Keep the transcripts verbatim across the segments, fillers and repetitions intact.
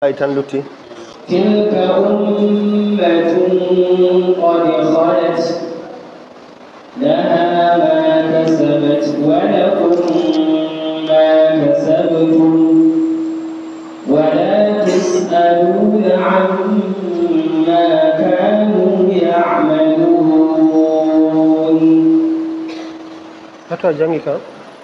aytan lutti tilka ummatun qad khalat laha ma kasabat wa lakum ma kasabtum wa la tus'aluna amma kanu ya'malun. Hata jangi ka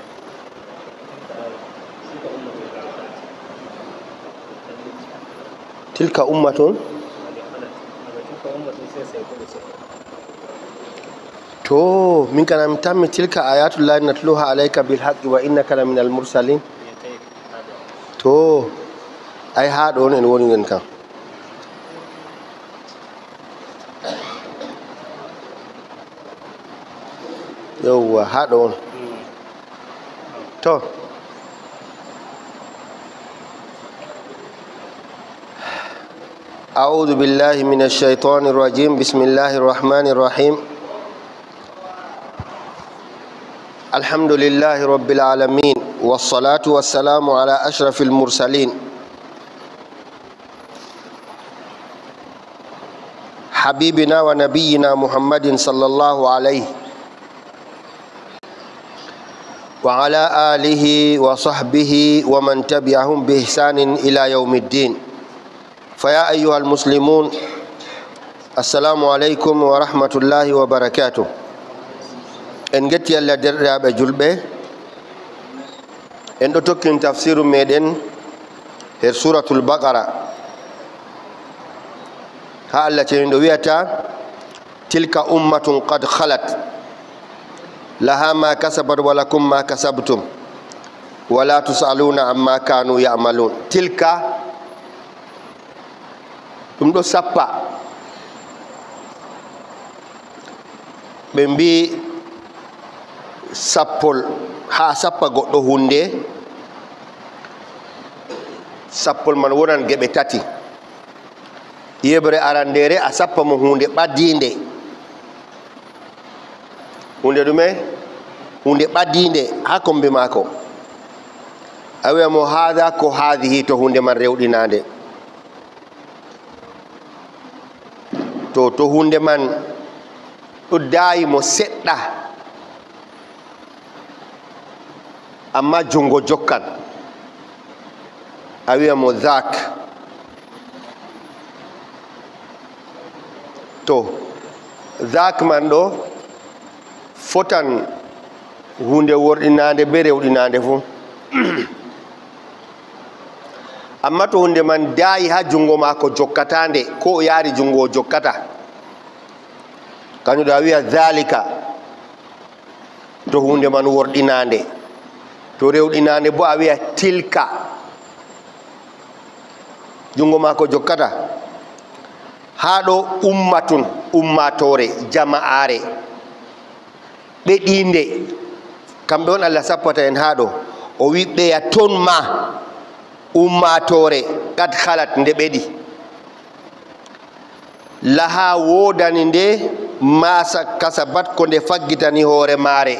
tilka ummatun to min kana tammi tilka ayatullahi natluha alayka bil haqqi wa innaka la minal mursalin to ay ha do en woni nen kan yawwa ha do to أعوذ بالله من الشيطان الرجيم بسم الله الرحمن الرحيم الحمد لله رب العالمين والصلاة والسلام على أشرف المرسلين حبيبنا ونبينا محمد صلى الله عليه وعلى آله وصحبه ومن تبعهم بإحسان إلى يوم الدين فيا أيها المسلمون السلام عليكم ورحمة الله وبركاته إن جت يلا درا بجلبه إن أتوكل تفسير ميدن هي سورة البقرة ها التي ندويتا تلك أمة قد خلت لها ما كسبت ولكم ما كسبتم ولا تسألون عما كانوا يعملون تلك ɗum ɗo sappa ɓe mbi sappol ha sappa goɗɗo hunde sappol man wonan geɓe tati yeɓre arandere a sappa mo hunde ɓaddinde hunde ɗume hunde ɓaddinde ha kombe mako a wiya mo hada ko hadihi to hunde man rewɗinande to to hunde man ɗo dayi mo seɗɗa amma jungo jokkan a wiya mo dhak to dhak man ɗo fotan hunde worɗinande be rewɗinande fu amma to hunde man dayi ha jungo mako jokkatande ko o yaari jungo o jokkata kañum ɗo a wiya dhalika to hunde man worɗinande to rewɗinande bo a wiya tilka jungo mako jokkata ha ɗo ummatun ummatore jama'are ɓeɗinde kamɓe on Allah sappata en ha ɗo o wi ɓeya ton ma ummatore kad halat nde ɓeɗi laha wodani nde masa kasabat ko nde faggitani hoore maare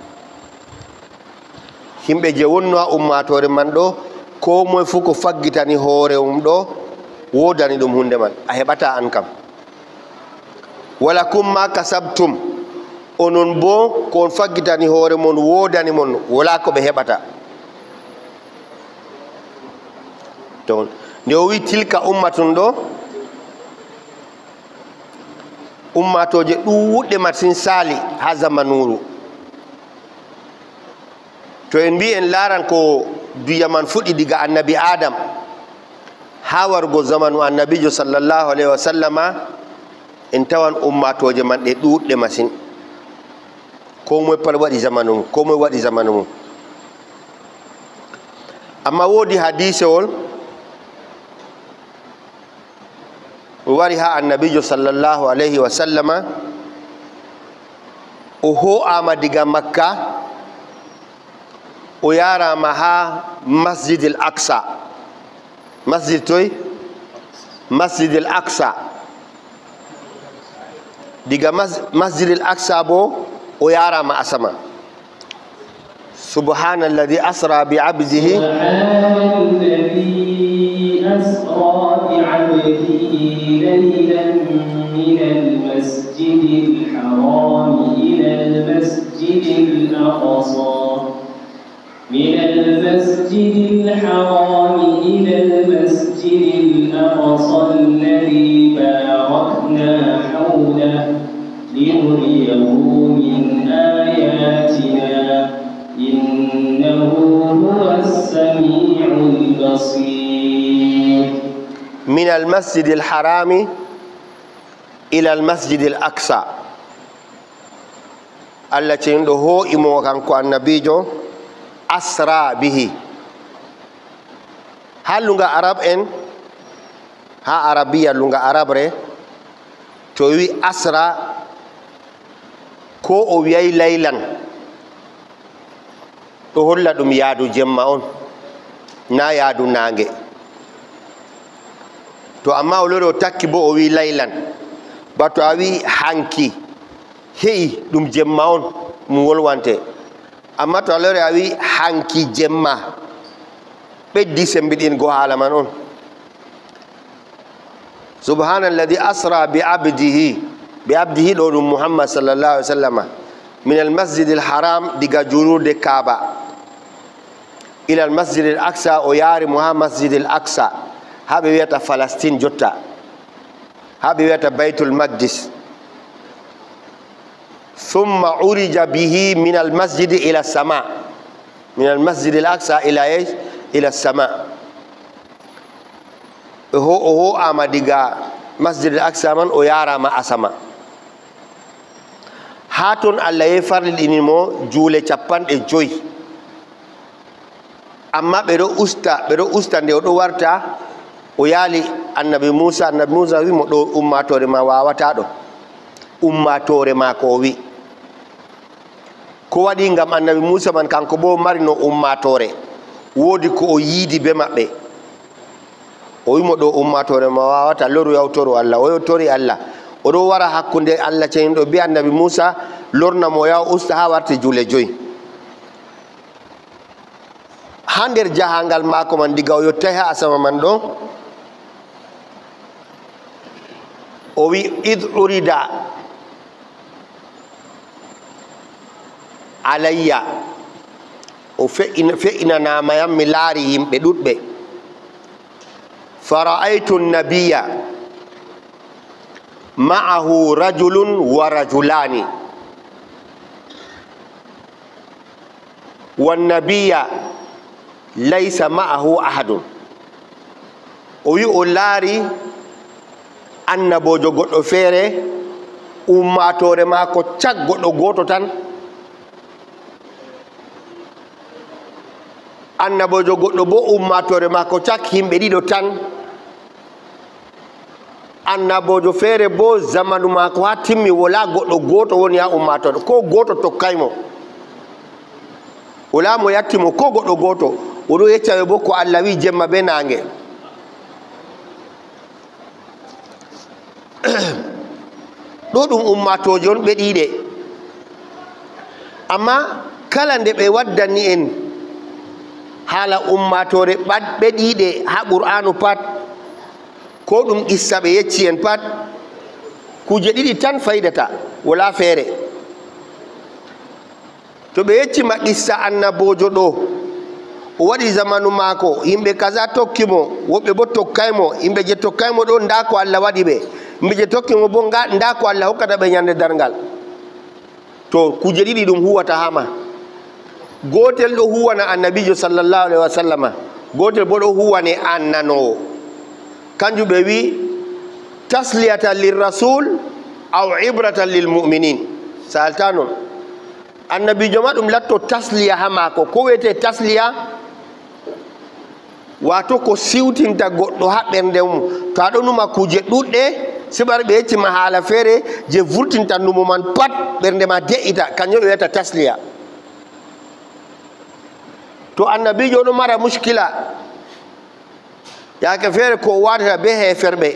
himɓe je wonno ha ummatore man ɗo ko moye fof ko faggitani hoore mum ɗo wodani ɗum hunde man a heɓata an kam wala kumma kasabtum onon bo ko on faggitani hoore mon wodani mon wala ko ɓe heɓata ton nde o wi tilka ummatun ɗo ummatoje ɗuuɗɗe masin sali ha zamanuru to en mbi en laran ko duya man fuɗɗi diga annabi adam ha wargo zamanu annabijo sallllahu alayhi wa sallama en tawan ummatoje man ɗe ɗuuɗɗe masin ko moye pat waɗi zamanu mum ko moye waɗi zamanu mum amma woodi hadisewol wari ha annabijo sallllahu alayhi wa sallama o ho'ama diga makka o yarama ha masjid al aqsa masjid toy masjid al aqsa diga masjid al aqsa bo o yarama asama subhanalladhi asra bi abdihi subhanalladhi asra بعبده ليلا من المسجد الحرام إلى المسجد الأقصى من المسجد الحرام إلى المسجد الأقصى الذي باركنا حوله لنريه من آياتنا إنه هو السميع البصير. من المسجد الحرام إلى المسجد الأقصى التي عنده إمو كانكو النبي جو أسرى به. هل لغة عرب إن ها عربية لغة عرب ري توي أسرى ko o wiyay laylan ɗo holla ɗum yaadu jemma on na yaadu nange to amma o lori o takki bo o wi laylan ba to a wi hanki heyi ɗum jemma on mum wolwante amma to a lori a wi hanki jemma ɓeddi sembiɗin go haala man on. subhanalladi asra bi abdihi bi abdihi ɗo ɗum muhammad sallallahu alaihi wa sallam min almasjid alharam diga julurde kaaba ila almasjid al aqsa o yaari mo ha masjid al aqsa ha ɓe wiyata palestine jotta ha ɓe wiyata baytul maqdis thumma urija bihi min almasjid ila sama min almasjid al aqsa ila ila sama o ho ama diga masjid al aqsa man o yarama asama ha ton Allah ye farliɗinimo juule capanɗe joyi amma ɓeɗo usta ɓeɗo usta nde oɗo warta o yaali annabi Musa annabi Musa wimo ɗo ummatore ma wawata ɗo ummatore ma ko wi ko waɗi ngam annabi Musa man kanko bo marino ummatore woodi ko o yiidi be maɓɓe o wimo ɗo ummatore ma wawata loru yawtoro Allah o yawtori Allah oɗo wara hakkunde Allah ceniɗo bi annabi Musa lorna mo yaw usta ha warti juule joyi ha nder jahangal mako man diga o yettai ha asama man ɗo o wi id urida alayya o fe'inanamayam mi laari yimɓe ɗuɗɓe fara'aytu nabiya ma'ahu rajulun wa rajulani wan nabiya laysa ma'ahu ahadun o wi o laari annabojo goɗɗo feere ummatore maako cak goɗɗo goto tan annabojo goɗɗo bo ummatore maako cak himɓe ɗiɗo tan annabojo feere bo zamanu maako ha timmi wala goɗɗo goto woni ha ummatore ko goto tokkaymo wala mo yattimo ko goɗɗo goto oɗo yeccaɓe bo ko Allah wi jemma be nange ɗo ɗum ummatoje on ɓe ɗiɗe amma kala nde ɓe waddani en haala ummatore ɓe ɗiɗe ha qur'anu pat ko ɗum qissa ɓe yecci en pat kuje ɗiɗi tan faydata wala feere to ɓe yeccima qissa annabojo ɗo o waɗi zamanu maako yimɓe kaza tokkimo woɓɓe bo tokkaymo yimɓe je tokkaymo ɗo nda ko Allah waɗi ɓe yimɓe je tokkimo bo nda ko Allah hokkata ɓe ñande darngal to kuje ɗiɗi ɗum huwata hama gotel ɗo huwana annabijo sallallahu alaihi wa sallama gotel bo ɗo huwane annanowo kanjum ɓe wi tasliyatan lirrasul aw ibratan lilmuminin salta noon annabijo ma ɗum latto tasliya ha maako ko wiyete tasliya wato ko siwtinta goɗɗo ha ɓernde mum to aɗo numa kuje ɗuɗɗe siɓar ɓe yeccima haala feere je vurtinta numo man pat ɓernde ma de'ita kanjum ɓe wiyata tasliya to annabijo ɗo mara muskila yaake feere ko watata be heferɓe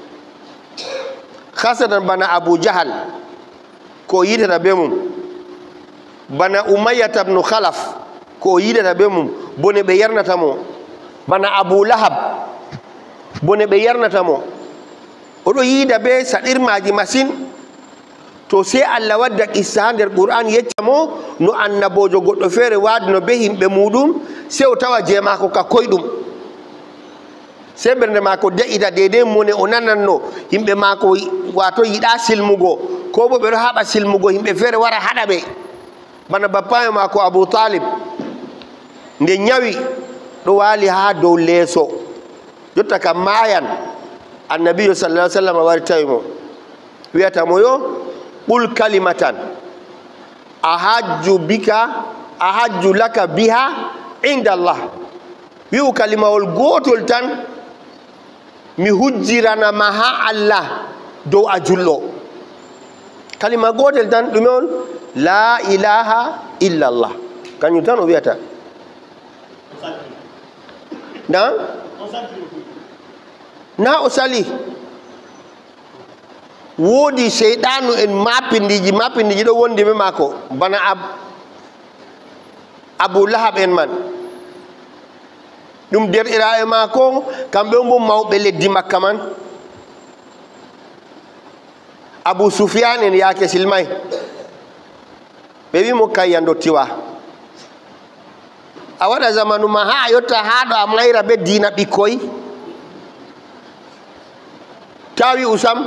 hasatan bana abou jahal ko yidata be mum bana umayyata bnu khalaf ko yidata be mum bone ɓe yarnata mo bana abou lahab bone ɓe yarnatamo oɗo yiida be saɗirmaji machine to sey Allah wadda qissa ha nder qur'an yeccamo no annabojo goɗɗo feere waadino be himɓe muɗum sey o tawa je mako ka koyɗum sey ɓernde mako de'ita deydey mone o nananno yimɓe mako wato yiɗa silmugo ko bo ɓeɗo haɓa silmugo yimɓe feere wara haɗa ɓe bana bappayo mako Abou Talib nde ñawi ɗo waali ha dow leeso jotta kam mayan annabiyo sallallahu alaihi wasallam wari tawimo wiyatamo yo qul kalimatan ahajju bika ahajju laka biha inda Allah wi'u kalimawol gotol tan mi hujjiranama ha Allah dow a julɗo kalima gotel tan ɗume on la ilaha illa Allah kañum tan o wiyata na na o sali woodi seyɗanu en mapindiji mapindiji ɗo wondi be mako bana ab Abou Lahab en man ɗum derɗiraɓe mako kamɓe on bo mawɓe leddi Makka man Abou Soufiane en yaake silmay ɓe wimo kayya dottiwa a waɗa zamanu ma ha a yotta ha ɗo a mayra be diina ɓikkoy tawi usam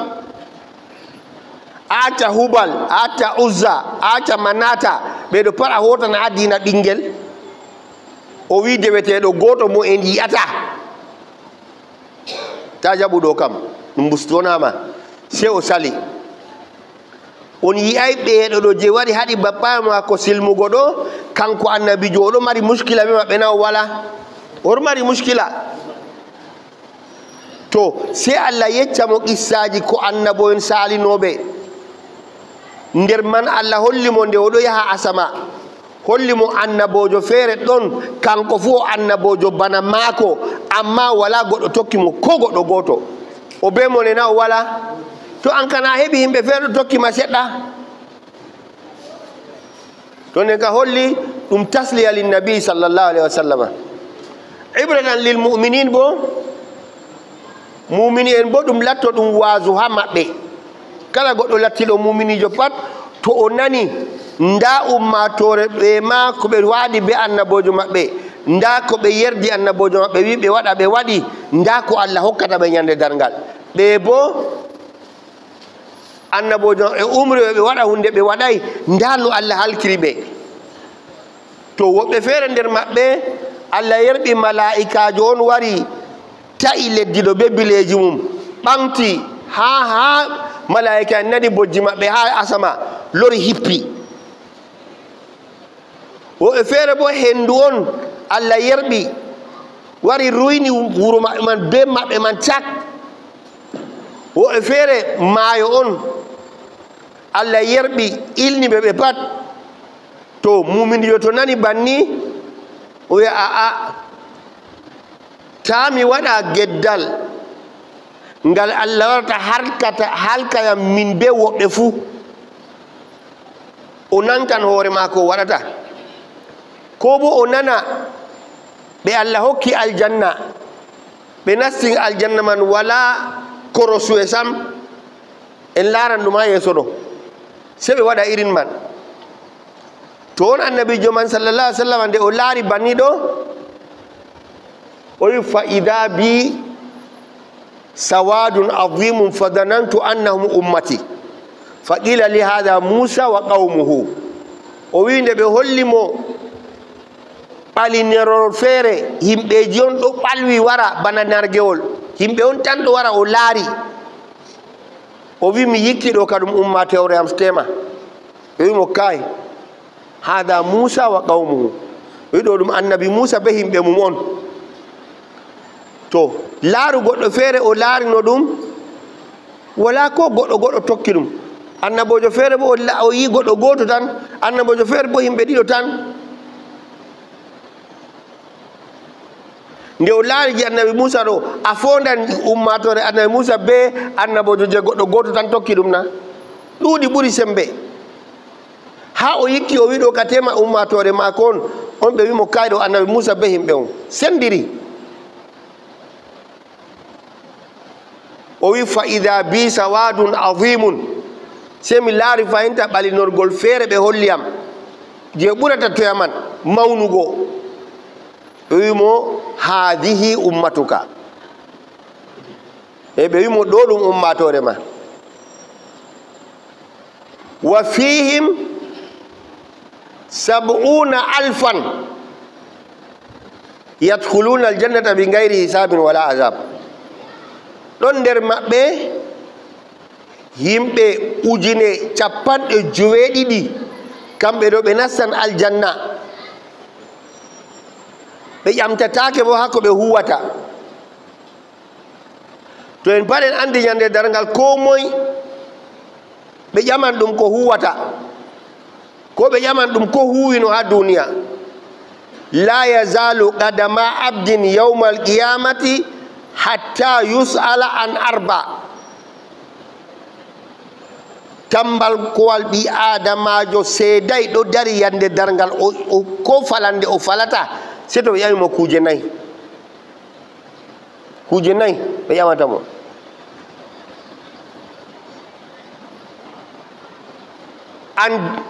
aca hubal aca uzza aca manata ɓeɗo pat a hotana ha diina ɓinguel o wi deweteɗo goto mo en yiyata ta jaɓu ɗo kam ɗum bustonama sey o sali on yiyay ɓeeɗo ɗo je waɗi haɗi bappa mako silmugo ɗo kanko annabijo oɗo mari muskila ɓe maɓɓe na o wala oɗo mari muskila to sey Allah yeccamo qissaji ko annabo en salinoɓe nder man Allah hollimo nde oɗo yaha asama hollimo annabojo feere ɗon kanko fu o annabojo bana maako amma wala goɗɗo tokkimo ko goɗɗo goto o be mone na o wala to an kana heɓi yimɓe feere ɗo tokkima seɗɗa to nden ka holli ɗum tasliya linnabi sallllahu alayhi wa sallam ibratan lil muminin bo mumini en bo ɗum latto ɗum waasu ha maɓɓe kala goɗɗo lattiɗo muminijo pat to o nani nda ummatore ɓe ma ko ɓe waɗi be annabojo maɓɓe nda ko ɓe yerdi annabojo maɓɓe wi ɓe waɗa ɓe waɗi nda ko Allah hokkata ɓe ñande darngal ɓe bo annabojo e umri ɓe waɗa hunde ɓe waɗay nda no Allah halkiri ɓe to woɓɓe feere nder maɓɓe Allah yerɓi malaikajo on wari ta'i leddi ɗo be bileji mum ɓamti ha ha malaika en nani bojji maɓɓe ha asama lori hippi woɓɓe feere bo hendu on Allah yerɓi wari ruyni wuro maɓɓe man be maɓɓe man cak woɓɓe feere maayo on Allah yerɓi ilni ɓe ɓe pat to muminijo to nani banni o wiya aa ta mi waɗa geddal ngal Allah warata harkata halkayam min be woɓɓe fuu o nantan hoore maako o waɗata ko bo o nana ɓe Allah hokki aljanna ɓe nasti aljanna man wala korosue sam en laran ɗum ha yeeso ɗo se ɓe waɗa irin man to on annabijo man sallallah alih sallam nde o laari banni ɗo o wi fa ida bi sawadun adimum fadanantu annahum ummati fa qila li hada musa wa qawmuhu o wi nde ɓe hollimo ɓalinerol feere yimɓeji on ɗo ɓalwi wara bana nargewol yimɓe on tan ɗo wara o laari o wi mi yikki ɗo ka ɗum ummatewre am stema ɓe wimo kay hada musa wa qawmuhu wi ɗo ɗum annabi musa be yimɓe mum on to laaru goɗɗo feere o laarino ɗum wala ko goɗɗo goɗɗo tokki ɗum annabojo feere bo o yi goɗɗo goto tan annabojo feere bo yimɓe ɗiɗo tan nde o laariji annabi moussa ɗo a fondan ummatore annabi moussa be annabojo je goɗɗo goto tan tokki ɗum na ɗuuɗi ɓuri sembe ha o yikki o wi ɗo ka tema ummatore mako on on ɓe wimo kayɗo annabi moussa be himɓe on sendiri o wi fa ida bi sawadun azimun sei mi laari fayinta ɓalinorgol feere ɓe holliyam je ɓurata toyaman mawnugo ɓe wimo hadihi ummatuka e ɓe wimo ɗo ɗum ummatore ma wa fihim sab'una alfan yadkhuluna aljannata bi gayri hisabin wala azab ɗon nder maɓɓe yimɓe ujune capanɗe joweeɗiɗi kamɓe ɗo ɓe nastan aljanna ɓe ƴamtatake bo hakko ɓe huwata to en paɗen andi ñande dargal ko moye ɓe ƴaman ɗum ko huwata ko ɓe ƴaman ɗum ko huwino ha duniya la yazalu qadama abdin yawma alqiyamati hatta yus'ala an arba tambal kowal ɓi adamajo seeday ɗo dari yande dargal o ko falande o falata se to ɓe ƴamimo kuje nayyi kuje nayyi ɓe ƴamatamo an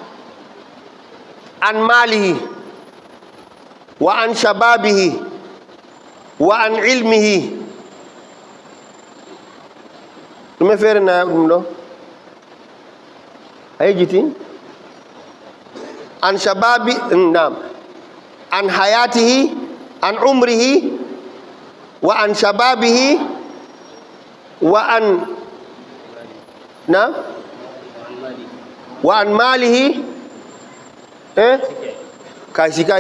an malihi wa an shababihi wa an ilmihi ɗume feere na ɗum ɗo a yejiti an shababi nam an hayatihi an umrihi wa an shababihi wa an na wa an malihi eh kai sikai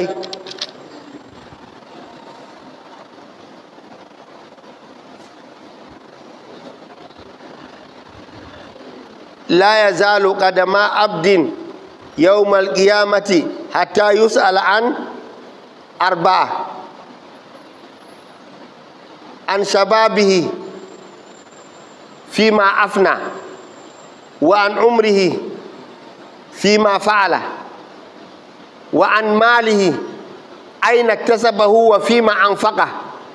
la yazalu qadama abdin yawmal qiyamati hatta yus'al an arba'a an shababihi fima afna wa an umrihi fima fa'ala wa an malihi aina iktasabahu wa fima anfaqa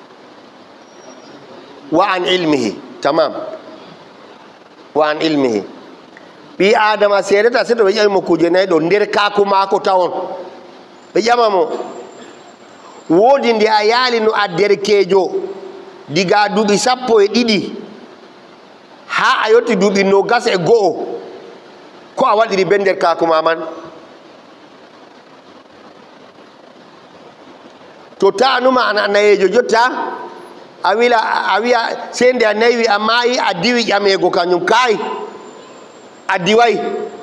wa an ilmihi tamam wa an ilmihi ɓi adama seedata seto ɓe ƴamimo kuje nayyi ɗo nder kaku mako tawon ɓe ƴamamo woodi nde a yaalino a derkejo diga duuɓi sappo e ɗiɗi ha a yetti duuɓi nogas e go'o ko a waɗiri be nder kaku ma man to tanuma an nayejo jotta a wila a wiya se nde a nayi a maayi a diwi ƴamego kañum kayi a diway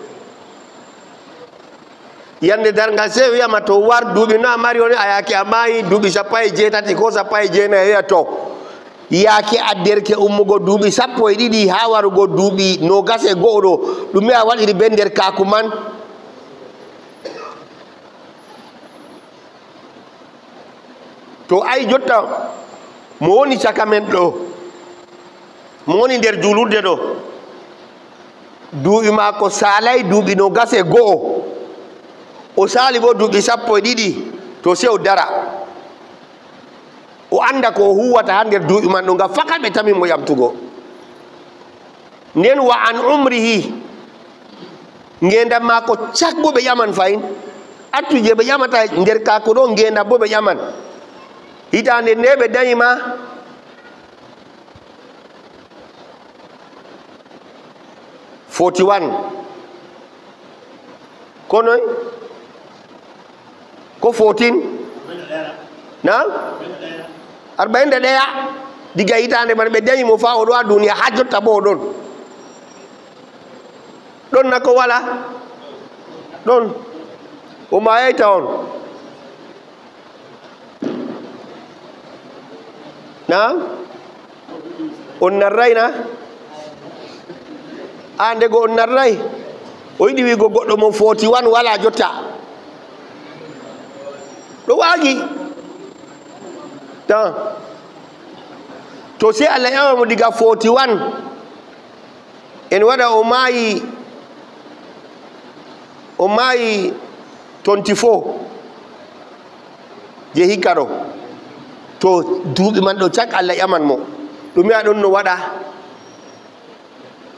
yande dargal se wiyama to war duuɓi no a mari oni a yaake a maayi duuɓi sappo e jeetati ko sappo e jeenayi wiya to yaake a derke ummugo duuɓi sappo e ɗiɗi ha warugo duuɓi nogas e go'o ɗo ɗume a waɗiri be nder kaku man to ay jotta mo woni caka men ɗo mo woni nder julurde ɗo duuɓi maako saalay duuɓi nogas e go'o o saali bo duuɓi sappo e ɗiɗi to se o dara o anda ko o huwata ha nder duuɓi man ɗo ngam fakat ɓe tami mo yamtugo nden wa an umrihi ngendam maako cak bo ɓe ƴaman fayin attu je ɓe ƴamata nder kaako ɗo ngendam bo ɓe ƴaman hitande nde ɓe dañima forty-one ko noy ko fourteen na arba'in da ɗaya diga hitande man ɓe dañimo fa o ɗo ha duniya ha jotta bo o ɗon ɗon na ko wala ɗon o mayayta on na on narray na a ndego on narray o yiɗi wigo goɗɗo mo forty-one wala jotta ɗo waagi tan to se Allah ƴama mo diga forty-one en waɗa o maayi o maayi twenty-four je hikka ɗo to duuɓi man ɗo cak Allah ƴaman mo ɗume a ɗon no waɗa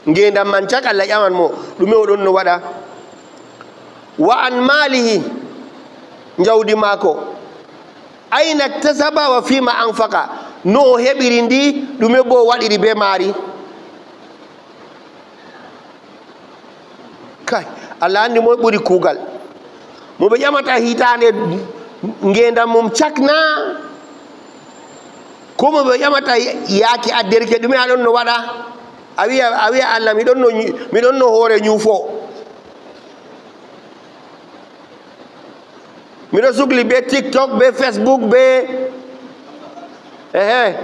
ngendam man cak Allah ƴaman mo ɗume oɗon no waɗa. Wa an malihi jawdi maako ayna tasaba wa fima anfaqa no o heɓiri ndi ɗume bo waɗiri be maari. Kay Allah andi moy ɓuri kuugal mo ɓe ƴamata hitande ngendam mum cakna ko mo ɓe ƴamata yaaki adderke ɗume aɗon no waɗa. a wiya a wiya Allah miɗon no miɗon no hoore ñuufo miɗo sukli be TikTok be Facebook be ehe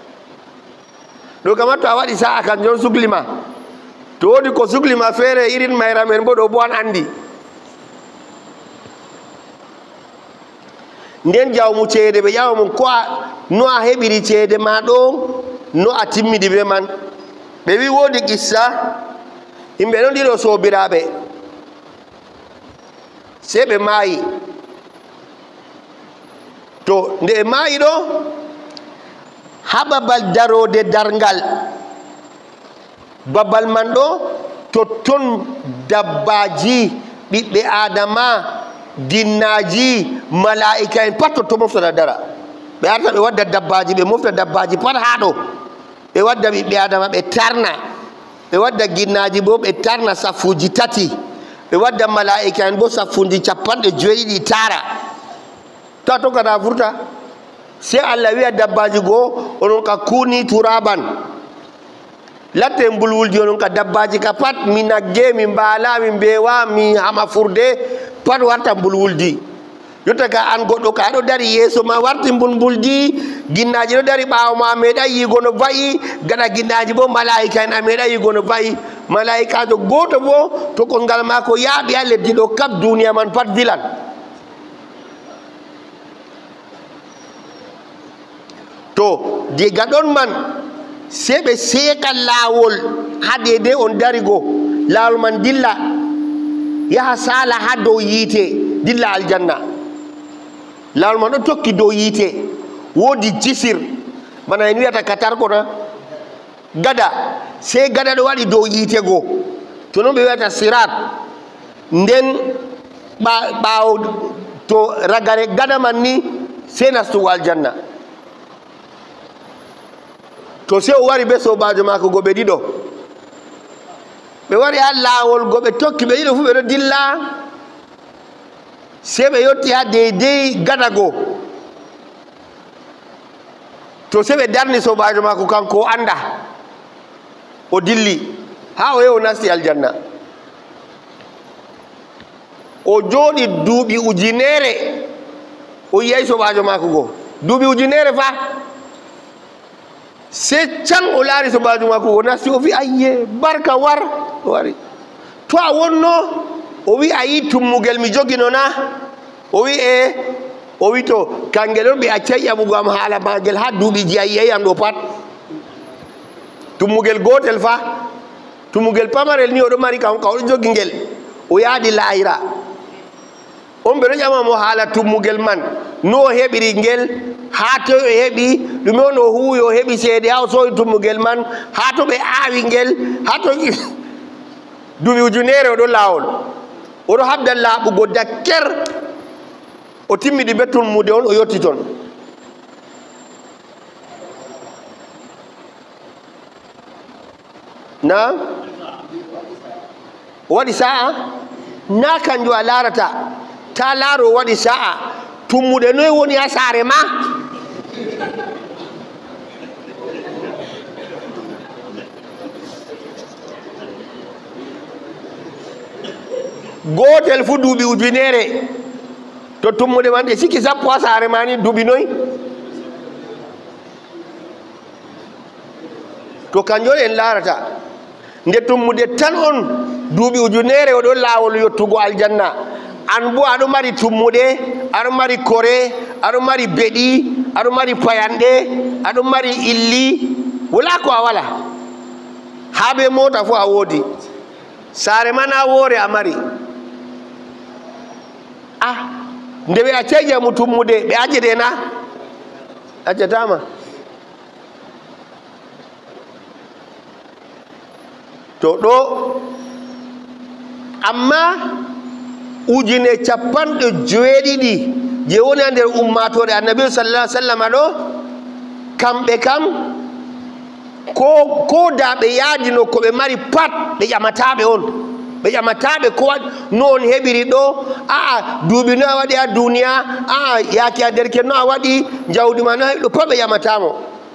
ɗo kama to a waɗi sa'a kan jon suklima to wodi ko suklima feere irin mayra men bo ɗo bo an andi. Nden jawmu ceede ɓe ƴawa mum ko a no a heɓiri ceede ma ɗo no a timmidi be man. ɓe wi woodi qissa yimɓe ɗon ɗiɗo soobiraaɓe sey ɓe maayi to nde ɓe maayi ɗo ha babal darode darngal babal man ɗo totton dabbaji ɓiɓɓe adama ginnaji malaika en pat totton moftata dara. ɓe arta ɓe wadda dabbaji ɓe mofta dabbaji pat ha ɗo ɓe wadda ɓiɓɓe adama ɓe tarna ɓe wadda ginnaji bo ɓe tarna saffuji tati ɓe wadda malaika en bo saffuji capanɗe joyiɗi tara ta tokkata furta. Sey Allah wiya dabbaji goo onon ka kuni turaban latte mbulwulji onon ka dabbaji ka pat mi nagge mi mbaala mi mbeewa mi hama furde pat warta mbulwuldi. Jotta ka an goɗɗo ka aɗo dari yeeso ma warti mbulmbuldi ginnaji ɗo dari ɓaawo ma a meeɗa yiigo no va'i gaɗa ginnaji bo malaika en a meeɗa yiigo no va'i. Malaikajo goto bo to kosngal maako yaaɓi ha leddi ɗo kap duniya man pat dilan. To diga ɗon man sey ɓe seeka laawol ha dede on darigo laawol man dilla yaha sala ha dow yiite dilla aljanna. Laawol man ɗo tokki dow yiite woodi jisir bana en wiyata katarko na gada sey gada ɗo waɗi dow yiite goo to noon ɓe wiyata sirat. Nden ɓaawo to ragare gada man ni sey nastugo aljanna. To sey o wari be sobajo maako go ɓe ɗiɗo ɓe wari ha laawol go ɓe tokki ɓe ɗiɗo fu ɓe ɗo dilla sey ɓe yetti ha deydey gada go to sey ɓe darni sobajo maako kanko o anda o dilli ha o yehi o nasti aljanna. O jooɗi duuɓi ujunere o yiyay sobajo maako go duuɓi ujunere fa. Sey can o laari sobajo maako o nasti o wi ayye barka war o wari to a wonno o wi a yi tummugel mi jogino na o wi e o wi to kangel on ɓe accay ƴamugo am haala magel ha duuɓiji a yiyay am ɗo pat tummugel gotel fa tummugel pamarel ni oɗo mari kam ka oɗo jogi ngel o yaadi laahira on ɓe ɗo ƴamamo haala tummugel man no o heɓiri ngel ha to o heɓi ɗume on o huwi o heɓi seede ha o sowi tummugel man ha to ɓe aawi ngel ha to duuɓi ujunere oɗo laawol oɗo habda laaɓugo dakker o timmidi be tummude on o yetti toon. na o waɗi sa'a na kanjum a laarata ta laaro o waɗi sa'a tummude noy woni ha saare ma. gotel fu duuɓi ujunere to tummude man ɗe sikki sappo ha saare ma ni duuɓi noy to kanjum en laarata nde tummude tan on duuɓi ujunere oɗon laawol yottugo aljanna an bo aɗo mari tummuɗe aɗo mari kore aɗo mari beɗi aɗo mari payanɗe aɗo mari illi wala ko a wala ha be mota fo a woodi saare man a woore a mari ah nde ɓe accay jamu tummude ɓe accete na accatama to ɗo amma ujune capanɗe joweeɗiɗi je woni ha nder ummatore annabi sallallahu alaihi wasallam ɗo kamɓe kam ko ko da ɓe yaadino ko ɓe mari pat ɓe ƴamataɓe on ɓe ƴamataɓe ko no on heɓiri ɗo aa duuɓi no a waɗi ha duniya aa yaaki a derke no a waɗi jawdi ma no heɓɗo pat ɓe ƴamatamo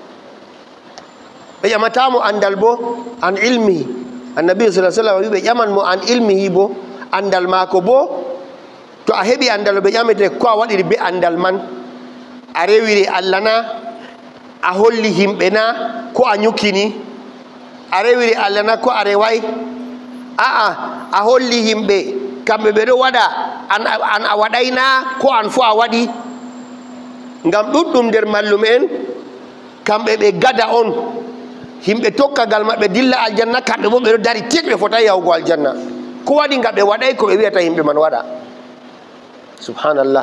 ɓe ƴamatamo andal bo an ilmihi annabi sallallahu alaihi wasallam wi ɓe ƴaman mo an ilmihi bo andal maako bo to a heɓi andal ɓe ƴamete ko a waɗiri be andal man a rewiri Allah na a holli himɓe na ko a ñukkini a rewiri Allah na ko a reway aa a holli himɓe kamɓe ɓe ɗo waɗa an, an a waɗayna ko an fo a waɗi ngam ɗuɗɗum nder mallum en kamɓe ɓe gada on himɓe tokkagal maɓɓe dilla aljanna kamɓe bo ɓe ɗo dari tek ɓe fotai yahugo aljanna ko waɗi ngam ɓe waɗay ko ɓe wiyata himɓe man waɗa subhanallah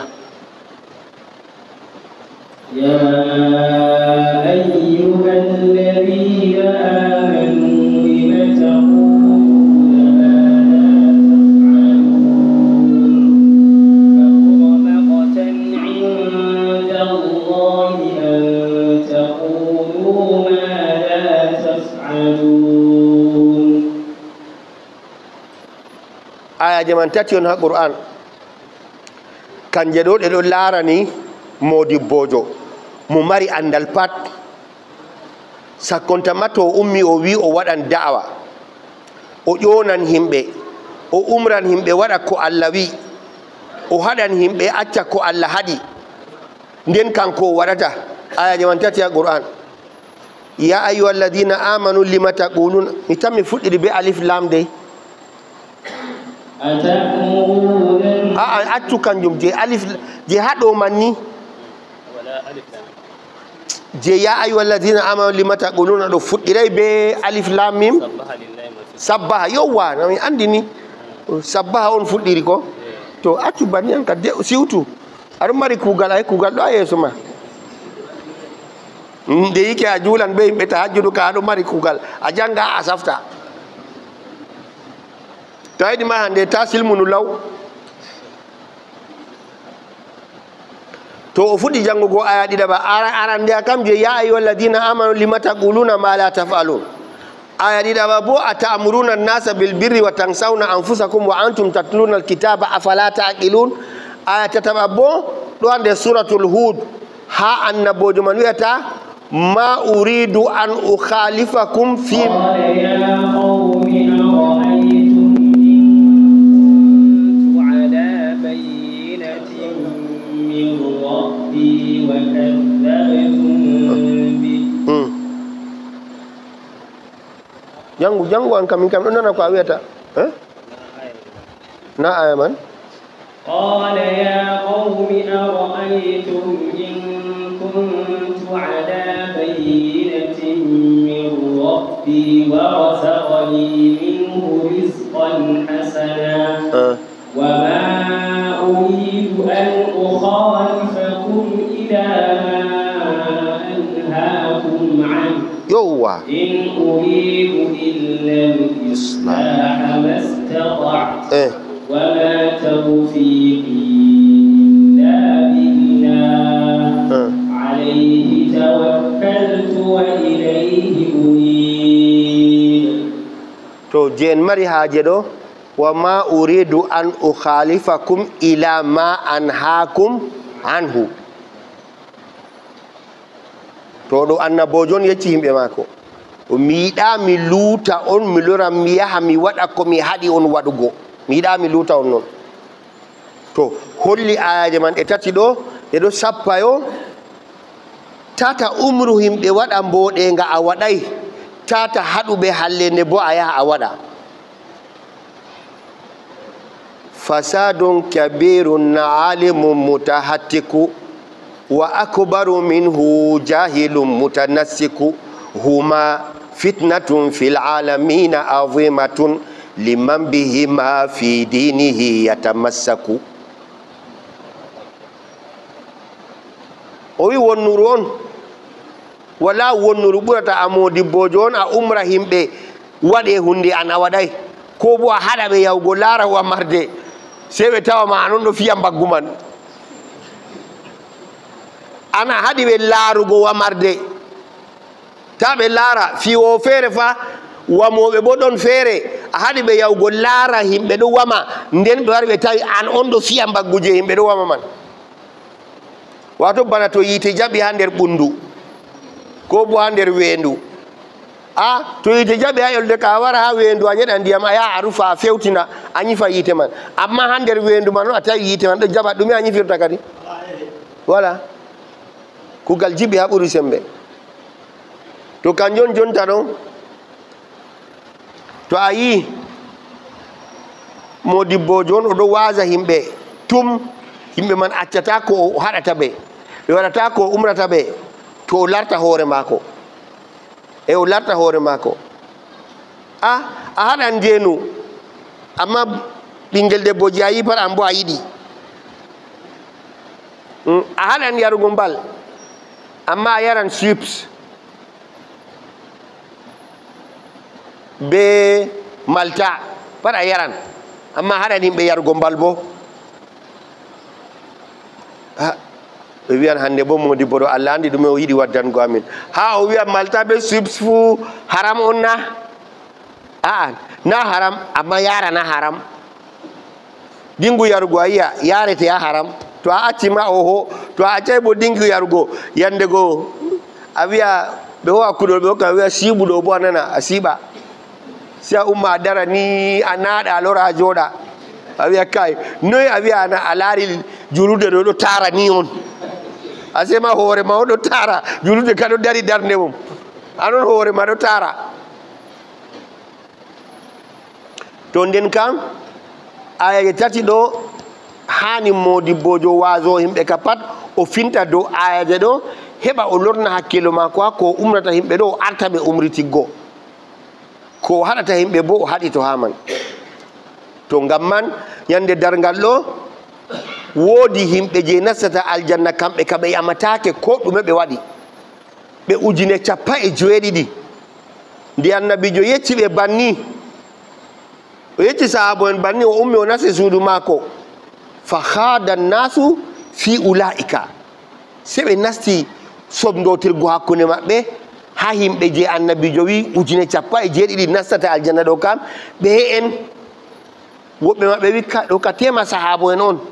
يا أيها الذين آمنوا لم تقولون ما لا تفعلون كبر مقتا عند الله أن تقولوا ما لا تفعلون aya jaman tati on ha Qur'an kanje ɗo ɗe ɗo larani modibbojo mo mari andal pat sakkonta ma to ummi o wi o waɗan da'awa o ƴonan himɓe o umran himɓe waɗa ko Allah wi o haɗan himɓe acca ko Allah haɗi nden kanko o waɗata aya jaman tati ha Qur'an ya ayyuha alladina amanu lima taquluna mi tan mi fuɗɗiri be alif lam dey aa accu kanjum je alif je haɗo man ni je ya ayyuha alladina amanu lima taquluna ɗo fuɗɗiray be alif lam mim sabbaha yowwa nami andi ni sabbaha on fuɗɗiri ko to accu banni an kadi siwtu aɗo mari kuugal ay kuugal ɗo a yeeso ma nde yike a juulan be yimɓe tahajjudu ka aɗo mari kuugal a janga a safta to a yiɗi ma hande ta silmunu law to o fuɗɗi jangugo aya ɗiɗaɓa arande a kam je ya ayyuha alladina amanu lima taquluna ma la taf'alun aya ɗiɗaɓa bo a ta'muruna an-nasa bil birri wa tansawna anfusakum wa antum tatluna al-kitaba afala taqilun aya tataɓa bo ɗo ande suratul hud ha annabojo man wiyata ma uridu an ukhalifakum fi jangu jangu an kam min kam ɗo nana ko a wiyata na aya man قال يا قوم أرأيتم إن كنت على بينة من ربي ورزقني منه رزقا حسنا وما أريد أن أخالفكم إلى ما أنهاكم عنه يوه إن أريد إلا الإصلاح ما استطعت وما توفيقي إلا بالله عليه توكلت وإليه أنيب to jen mari haaje ɗo wa ma uridu an ukhalifakum ila ma anhaakum anhu to ɗo annabojo on yecci yimɓe maako mi yiɗa mi luuta on mi lora mi yaha mi waɗa ko mi haɗi on waɗugo mi yiɗa mi luuta on noon to holli ayaje man ɗe tati ɗo ɗe ɗo sappayo tata umru himɓe waɗa mboɗenga a waɗay tata haɗuɓe hallende bo a yaha a waɗa fasadun kabirun alimun mutahattiku wa akbaru minhu jahilun mutanassiku huma fitnatun fil alamina azimatun liman bihima fi dinihi yatamassaku o wi wonnuru on wala wonnuru ɓurata a modibbojo on a umra himɓe waɗe hunde an a waɗay ko bo a haɗa ɓe yahugo laara wamarde sey ɓe tawa ma anon ɗo fiya mbaggu man ana haɗi ɓe laarugo wamarde ta ɓe laara fiwo feere fa wamoɓe bo ɗon feere a haɗi ɓe yahugo laara himɓe ɗo wama nden ɓe wari ɓe tawi an on ɗo fiya mbaggu je himɓe ɗo wama man wato bana to yiite jaɓi ha nder ɓundu ko bo ha nder weendu a to yiite jaɓi ha yolde ka a wara ha weendu a ñeɗa ndiyam a yaha a rufa a fewtina a ñifa yiite man amma ha nder weendu man o a tawi yiite man ɗo jaɓa ɗume a ñifirta kadi voilà kugal jiɓi ha ɓuri sembe to kanjon jonta ɗo to a yi modibbojo on oɗo waasa himɓe tum yimɓe man accata ko o haɗata ɓe ɓe waɗata ko o umrata ɓe to o larta hoore maako e o larta hoore maako a a haɗan ndeenu amma ɓinguel debboji a yi pat an bo a yiɗi a haɗan yarugo mbal amma a yaran chips be malta pat a yaran amma haɗan yimɓe yarugo mbal bo ɓe wiyan hande bo modibbo ɗo Allah andi ɗume o yiɗi waddango amin ha o wiya malta be chips fu haram on na aa na haram amma yarana haram dingu yarugo a yiya yarete ha haram to a accima oho to a accay bo dingu yarugo yande go a wiya ɓe howa kuɗol ɓe hokka wiya siɓuɗo bo a nana a siɓa si a umma a dara ni a naaɗa a lora a jooɗa a wiya kay noyi a wiya ana a laari julurde ɗo ɗo tara ni on a sema hoore ma o ɗo tara julurde ka ɗo dari darde mum anon hoore ma ɗo tara to nden kam ayaje tati ɗo hani modibbojo waaso himɓe ka pat o finta dow ayaje ɗo heɓa o lorna hakkilo mako ha ko umrata himɓe ɗo o arta ɓe umritiggo ko haɗata himɓe bo o haɗito ha man to ngam man yande dargal ɗo woodi himɓe je nastata aljanna kamɓe ka ɓe yamatake ko ɗume ɓe waɗi ɓe ujune cappa e joweeɗiɗi ndi annabijo yecci ɓe banni o yecci sahabo en banni o ummi o nasti suudu maako fa haada nnasu fi ulaika se ɓe nasti somdotirgo hakkunde maɓɓe ha himɓe je annabijo wi ujune cappa e jeeɗiɗi nastata aljanna ɗo kam ɓe en woɓɓe maɓɓe wi ɗo ka tema sahabo en on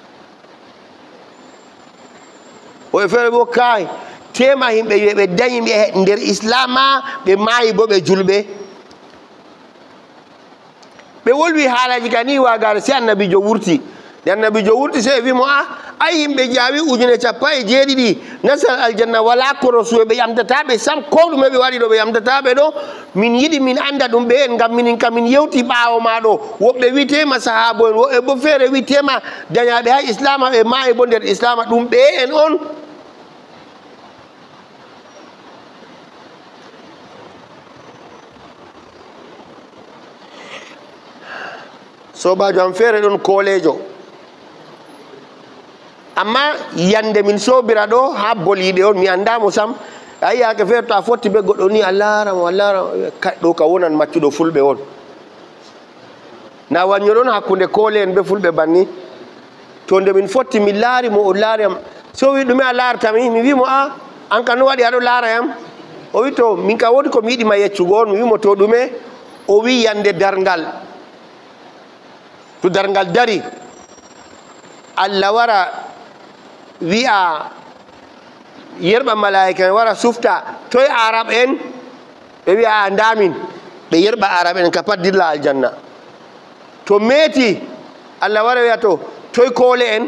oye feere bo kay tema himɓe wiye ɓe dañi ɓe nder islama ɓe maayi bo ɓe julɓe ɓe wolwi haalaji ka ni wagare si annabijo wurti nde annabijo wurti se ɓe wimo a ay yimɓe jaawi ujune cappa e jeeɗiɗi nasal aljanna wala korosuwe ɓe ƴamtataɓe sam ko ɗume ɓe waɗi ɗo ɓe ƴamtataɓe ɗo min yiɗi min anda ɗum ɓe en ngam minin kam min yewti ɓaawo ma ɗo woɓɓe wi tema sahabo en woɓɓe bo feere wi tema dañaɓe ha islama ɓe maayi bo nder islama ɗum ɓe en on sobajo am feere ɗon koolejo amma yande min sobira ɗo ha boliɗe on mi andamo sam a yiyake feere to a fotti be goɗɗo ni a laramo a laramo ɗo ka wonan maccuɗo fulɓe on na wañño ɗon hakkude koole en be fulɓe banni to nde min fotti mi laari mo o laari am so wi ɗume a lartami mi wimo a an ka no waɗi aɗo laara yam o wi to min ka woodi ko mi yiɗima yeccugo on mi wimo to ɗume o wi yande darngal to darngal dari Allah wara wi'a yerɓa malaika en wara sufta toye arab en ɓe wi'a a ndamin ɓe yerɓa arab en ka pat dilla aljanna to meeti Allah wara wi'a to toye koole en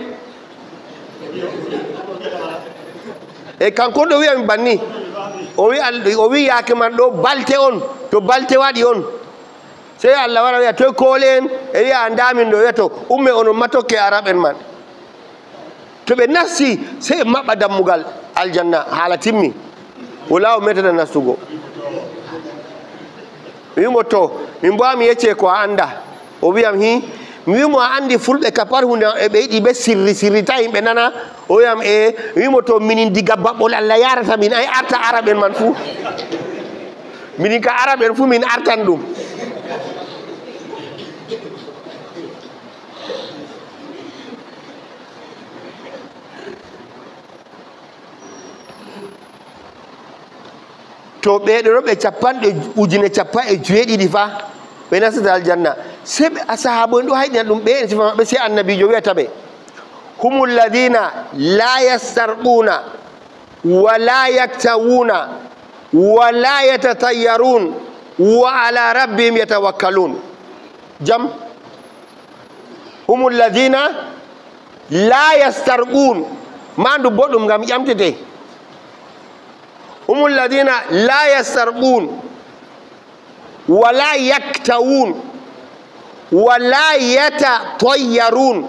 e kanko ɗo wi'ami banni o wi o wi yaake man ɗo balte on to balte waɗi on sey Allah wara wiya toye koole en e wiya a ndamin ɗo wiya to umme onon matokke arab en man to ɓe nasti sey ɓe maɓɓa dammugal aljanna haala timmi wala o metata nastugo mi wimo to min bo mi yecce ko a anda o wiyam hi mi wimo a andi fulɓe ka pat hunde eɓe yiɗi ɓe sirri sirri ta yimɓe nana o wiyam e mi wimo to minin diga baɓɓol Allah yarata min ay arta arab en man fuu mini ka arab en fu min artan dum to ɓeɗo ɗo ɓe capanɗe ujune capa e jeeɗiɗi fa ɓe nasata aljanna se asahaba en ɗo hayɗina ɗum ɓe en sifa maɓɓe se annabijo wiyata ɓe humul ladina la yastarquna wala yaktawuna wala yatatayyarun wa ala rabbihim yatawakkalun jam humul ladina la yastarqun mandu boɗɗum ngam ƴamtete humul ladina la yastarqun wala yaktawun wala yatatayyarun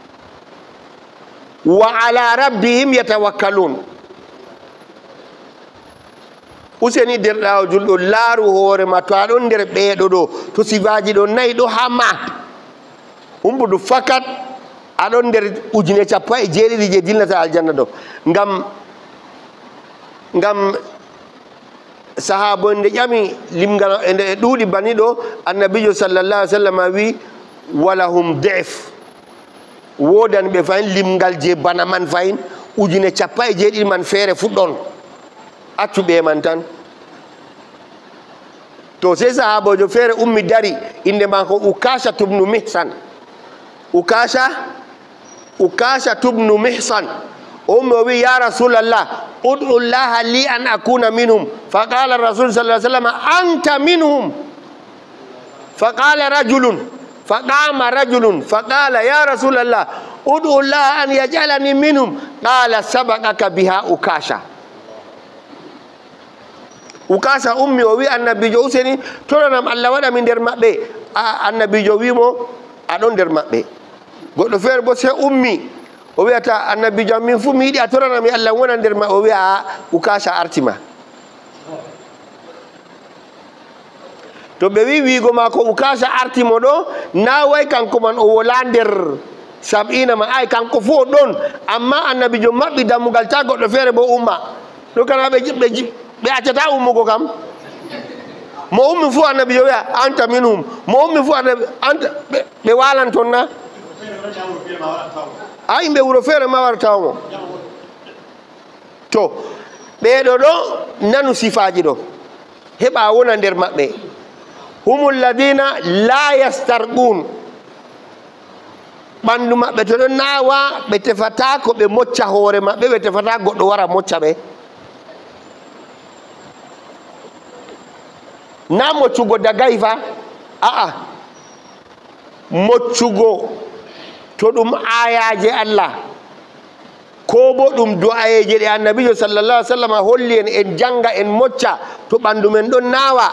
wa ala rabbihim yatawakkalun useni derɗawo julɗo laaru hoore ma to aɗon nder ɓeeɗo ɗo to sifaji ɗo nayi ɗo hama humbudu fakat aɗon nder ujune cappa e jeeɗiɗi je dilnata aljanna ɗo ngam ngam sahaba nde ƴami limgal nde ɗuuɗi bani ɗo annabijo sallallah alih w sallam wi walahum def wodani ɓe fayin limgal je bana man fayin ujune cappa e jeeɗiɗi man feere fuɗɗon accu ɓe man tan to sey sahabajo feere ummi dari inde mako ukasha tubnu mihsan ukasha ukasha tubnu mihsan o ummi o wi ya rasulallah ud'u llaha li an akuna minhum faqala rasul sallah sallam anta minhum faqala rajulun faqama rajulun faqala ya rasulallah ud'u llaha an yaj'alani minhum qala sabaqaka biha ukasha ukasha ummi o wi annabijo useni toranam Allah waɗa mi nder maɓɓe annabijo wimo aɗon nder maɓɓe goɗɗo feere bo se ummi o wiyata annabijo min fu mi yiɗi a toranami Allah wona nder ma o wiya a ukasha artima to ɓe wi wiigo ma ko ukasha artimo ɗo na way kanko man o wola nder sab'ina ma ay kanko fu o ɗon amma annabijo maɓɓi dammugal ta goɗɗo feere bo umma ɗo kana ɓe ɓe ɓe accata ummugo kam mo ummi fu annabijo wiya anta minhum mo ummi fu annabi anta ɓe walan toon na a yimɓe wuro feere ma wara tawmo to ɓeeɗo ɗo nanu sifaji ɗo heɓa wona nder maɓɓe humul ladina la yastarqun ɓandu maɓɓe to ɗo nawa ɓe tefata ko ɓe mocca hoore maɓɓe ɓe tefata goɗɗo wara mocca ɓe na moccugo dagayi fa aa moccugo to ɗum ayaje Allah ko bo ɗum du'ayeje ɗe annabijo sallallah alih w sallam holli en en janga en mocca to ɓandu men ɗon nawa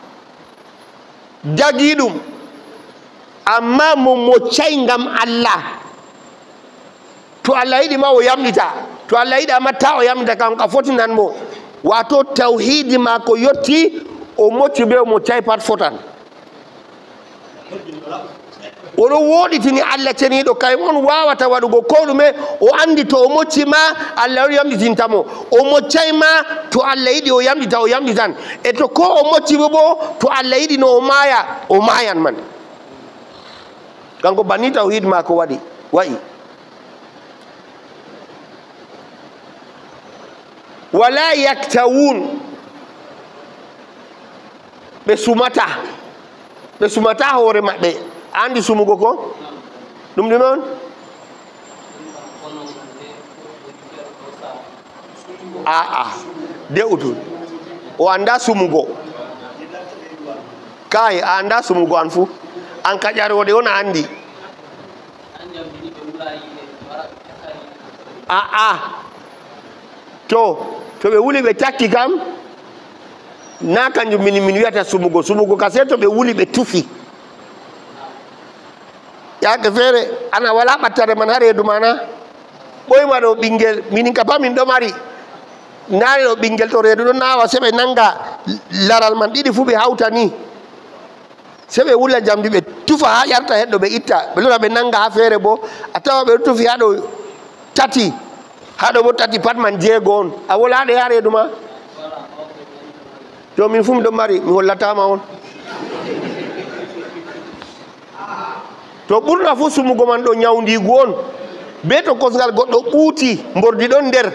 dagi ɗum amma mo moccay ngam Allah to Allah yiɗi ma o yamɗita to Allah yiɗi amatta o yamɗita kam ka fotinan mo wato tawhidi ma ko yetti o mocci be o moccay pat fotan oɗo woɗitini Allah ceniɗo kay on wawata waɗugo ko ɗume o andi to o mocci ma Allah on yamɗitintamo o moccay ma to Allah yiɗi o yamɗita o yamɗitan e to ko o mocci bo bo to Allah yiɗi no o maya o mayan man kanko banni tawhid ma ko waɗi wayi wala yaktawun ɓe sumata ɓe sumata hoore maɓɓe andi sumugo ko ɗum ɗi noon aa de utul o anda sumugo kay a anda sumugo an fu an kaƴaroɗe on a andi aa to to ɓe wuli ɓe takki kam na kanjum min min wiyata sumugo sumugo ka se to ɓe wuli ɓe tufi yaake feere ana wala ɓattare man ha reedu mana ɓoyma ɗo ɓinguel minin ka pa min ɗo mari naane ɗo ɓinguel to reedu ɗo nawa se ɓe nanga laral man ɗiɗi fu ɓe hawta ni se ɓe wulla jamdi ɓe tufa ha ƴarta heɗɗo ɓe itta ɓe lora ɓe nanga ha feere bo a tawa ɓe ɗo tufi haɗo tati haɗo bo tati pat man jeego on a wolaɗe ha reedu ma to min fum do mari mi hollatama on to ɓurna fu sumugo man ɗo ñawdigu on be to kosgal goɗɗo ɓuuti mbordi ɗon nder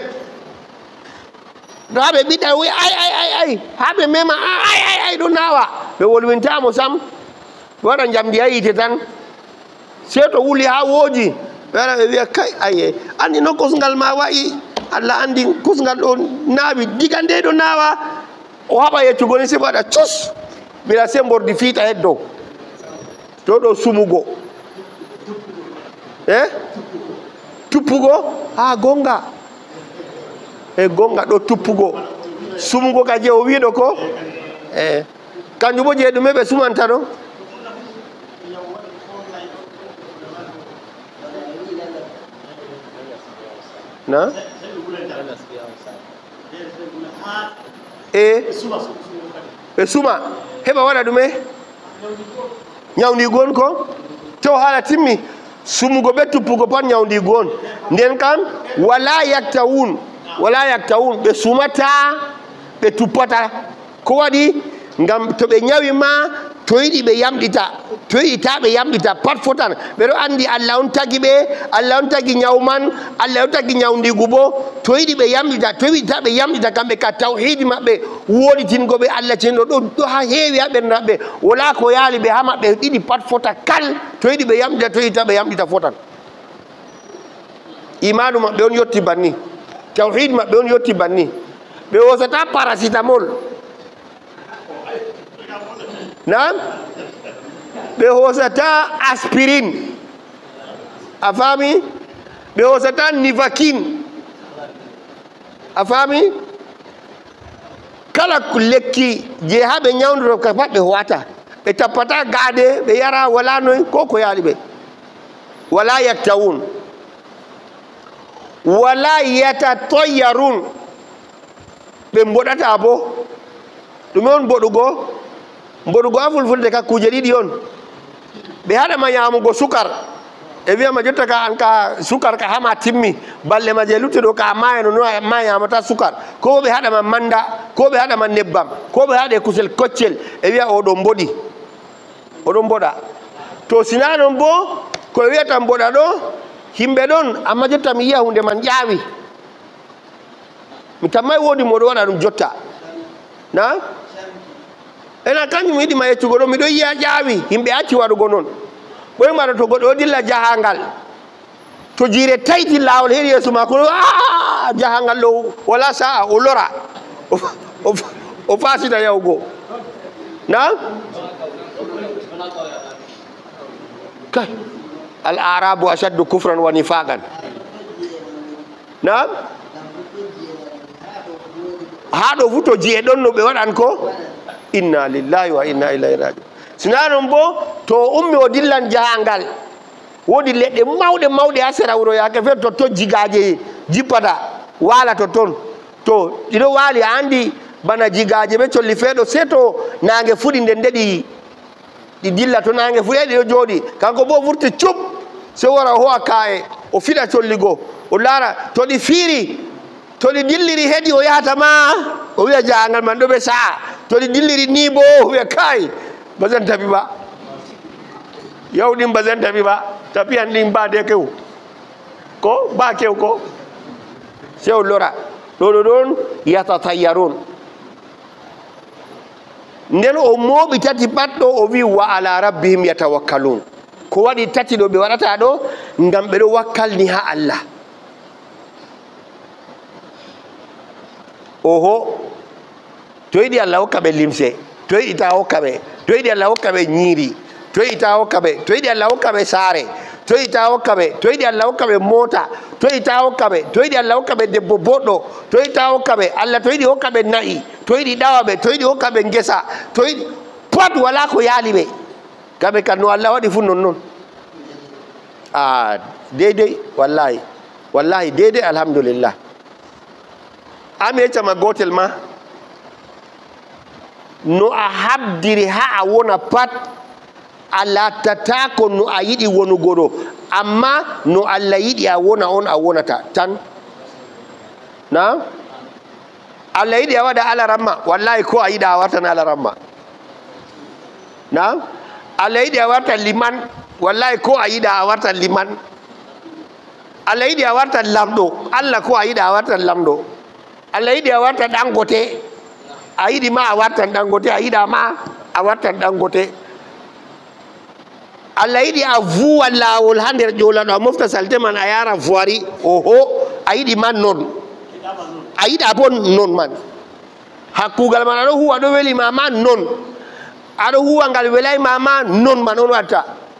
to haɓe ɓiɗɗa wi ay ay ay ay haɓe mema ay ay ay ɗo nawa ɓe wolwintamo sam ɓe waɗa jamdi ha yite tan se to wuli ha wooji ɓe waɗa ɓe wiya kay aye andi no kosgal ma wayi Allah andi kosgal ɗo naawi diga nde ɗo nawa o haɓa yeccugo ni se waɗa cus mbiɗa se mbordi fiita heddow to ɗo sumugo e tuppugo ha gonga e gonga ɗo tuppugo sumugo ka je o wiɗo ko e kanjum bo je ɗume ɓe sumanta ɗo na e ɓe suma heɓa waɗa ɗume ñawdigu on ko to haala timmi sumugo ɓe tuppugo pat ñawdigu on nden kam wala yaktawun wala yaktawun ɓe sumata ɓe tuppata ko waɗi ngam to ɓe ñawi ma to yiɗi ɓe yamɗita to yiɗi ta ɓe yamɗita pat fotan ɓeɗo andi Allah on tagi ɓe Allah on tagi ñaw man Allah on tagi ñawdigu bo to yiɗi ɓe yamɗita to yiɗi ta ɓe yamɗita kamɓe ka tawhidi maɓɓe woɗitingo ɓe Allah cenɗo ɗo ɗo ha heewi ha ɓernde maɓɓe wala ko yaali ɓe ha maɓɓe ɗiɗi pat fota kal to yiɗi ɓe yamɗita to yiɗi ta ɓe yamɗita fotan imanu maɓɓe on yetti banni tawhid maɓɓe on yetti banni ɓe hosata paracetamol nan ɓe hosata aspirine a faami ɓe hosata nivaquine a faami kala lekki je ha ɓe ñawdoto ka pat ɓe howata ɓe tappata gaade ɓe yara wala noy ko ko yaali ɓe wala yaktawun wala yatatoyarun ɓe mboɗata bo ɗume on mboɗugo mboɗugo ha fulfulde ka kuje ɗiɗi on ɓe haɗama ñamugo sukar e wiyama jotta ka an ka sukar ka hama timmi balle ma je luttuɗo ka mayano no ma ñamata sukar ko ɓe haɗama manda ko ɓe haɗama nebbam ko ɓe haɗe kusel koccel e wiya oɗo mboɗi oɗo mboɗa to sina non bo ko wiyata mboɗa ɗo himɓe ɗon amma jotta mi yiya hunde man ƴaawi mi tammay woodi moɗo waɗa ɗum jotta na ena kañum yiɗima yeccugo ɗo miɗo yiya ƴaawi yimɓe acci waɗugo noon ɓoy mbaɗa to goɗɗo o dilla jahangal to jiire tayti laawol heeɗi yeeso ma ko a jahangal ɗo wala sa'a o lora o fasita yawgo na kay al arabu ashaddu kufran wa nifaqan na ha ɗo fu to jiye ɗon no ɓe waɗan ko inna lillahi wa inna ilayhi rajiun sina non bo to ummi o dillan jahangal wodi leɗɗe mawɗe mawɗe ha sera wuro yake fe to to jigaje jippata wala to ton to ɗiɗo waali a andi bana jigaje ɓe colli feeɗo se to nangue fuɗi nde ndeɗi ɗi dilla to nangue fuɗi ɗiɗo jooɗi kanko bo vurti cup se wara howa kaye o fiɗa colligo o laara to ɗi fiiri to ɗi dilliri heedi o yahata ma o wiya jahangal man ɗo ɓe sa'a to ɗi dilliri ni bo o wiya kay basan tafi ba yau ɗin basan tafi ba tafiyan ɗin ba de kew ko ba kew ko se o lora ɗo ɗo ɗon yatatayarun nden o mooɓi tati pat ɗo o wi wa ala rabbihim yatawakkalun ko waɗi tati ɗo ɓe waɗata ɗo ngam ɓeɗo wakkalni ha Allah oho to yiɗi Allah hokka ɓe limse to yiɗi ta hokka ɓe to yiɗi Allah hokka ɓe ñiiri to yiɗi ta hokka ɓe to yiɗi Allah hokka ɓe saare to yiɗi ta hokka ɓe to yiɗi Allah hokka ɓe mota to yiɗi ta hokka ɓe to yiɗi Allah hokka ɓe debbo boɗɗo to yiɗi ta hokka ɓe Allah to yiɗi hokka ɓe nayi to yiɗi ɗawa ɓe to yiɗi hokka ɓe ngesa to yiɗi pat wala ko yaali ɓe kamɓe kan no Allah waɗi fu non noon a deydey wallahi wallahi deydey alhamdulillah ami yeccama gotel ma no a habdiri ha a wona pat a lattata ko no a yiɗi wonugo ɗo amma no Allah yiɗi a wona on a wonata tan na Allah yiɗi a waɗa alaramma wallahi ko a yiɗa a wartan alaramma na Allah yiɗi a wartan liman wallahi ko a yiɗa a wartan liman Allah yiɗi a wartan lamɗo Allah ko a yiɗa a wartan lamɗo Allah yiɗi a wartan Dangote a yiɗi ma a wartan Dangote a yiɗa ma a wartan Dangote Allah yiɗi a vuwa lawol ha nder ƴolaɗo a mofta salte man a yara voiri oho a yiɗi man noon a yiɗa bo noon man ha kugal man aɗo huwa ɗo weli mama noon aɗo huwa ngal welay mama noon man on watta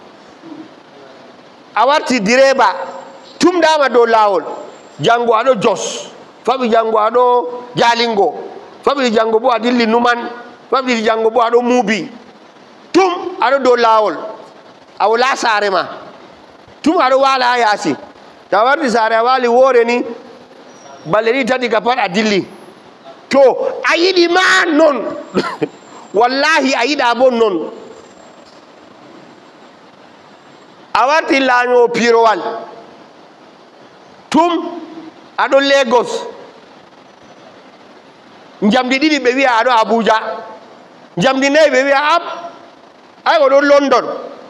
a warti direba tumɗama dow lawol janggo aɗo Jos faɓi janggo aɗo Jalingo faɓi janggo bo a dilli Numan faɓi janggo bo aɗo Muubi tum aɗo dow lawol a wala sare ma tum aɗo wala ha yaasi ta warti sare a wali woore ni balle ɗi tati ka pat a dilli to a yiɗi ma noon wallahi a yiɗa bo noon a warti laañowo pirowal tum aɗo Lagos jamdi ɗiɗi ɓe wiya aɗo Abuja jamdi nayyi ɓe wiya ab ay oɗo London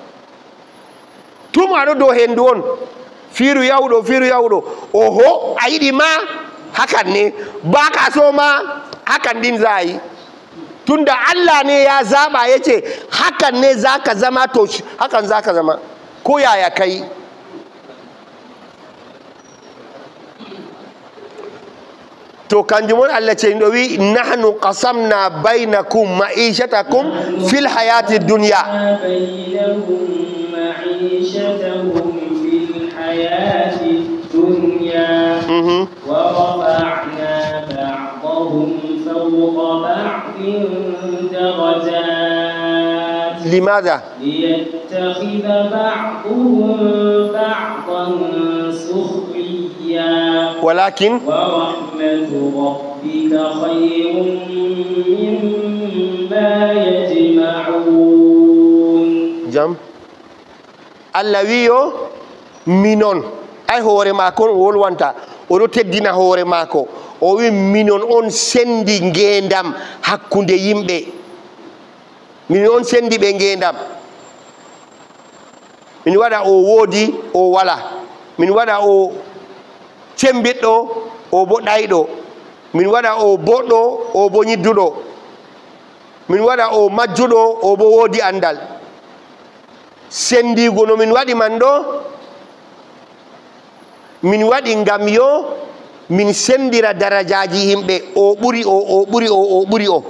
tum aɗo dow hendu on fiiru yawɗo fiiru yawɗo oho a yiɗi ma hakan ne ba ka so ma hakan din za a yi tunda Allah ne ya zaba ya ce hakan ne za ka zama to hakan za ka zama ko yaya kai to kanjumon Allah ce ndo wi nahnu qasamna bainakum ma'ishatakum fil hayati dunya الحياة الدنيا ورفعنا بعضهم فوق بعض درجات لماذا؟ ليتخذ بعضهم بعضا سخريا ولكن ورحمة ربك خير مما يجمعون جم Allah wiyo minon ay hoore mako wolwanta oɗo teddina hoore mako o wi minon on sendi ngendam hakkunde yimɓe min on sendi ɓe ngendam min waɗa o woodi o wala min waɗa o cembiɗɗo o bo ɗayɗo min waɗa o boɗɗo o bo ñidduɗo min waɗa o majjuɗo o bo woodi andal sendigo no min waɗi man ɗo min waɗi ngam yo min sendira darajaji yimɓe o ɓuri o o ɓuri o o ɓuri o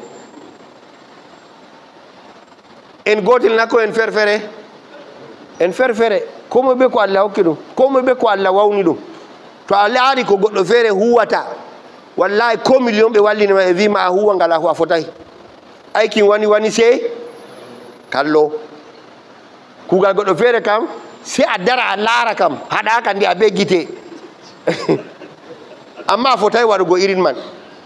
en gotel nakko en ferfere en ferfere ko moye ɓe ko Allah hokki ɗum ko moye ɓe ko Allah wawni ɗum to a laari ko goɗɗo feere huwata wallahi ko million ɓe wallinima e wima a huwa ngal a fotay aykin wani wani se kallo kugal goɗɗo feere kam si a dara a laara kam haɗaka ndi a be gite amma a fotay waɗugo irin man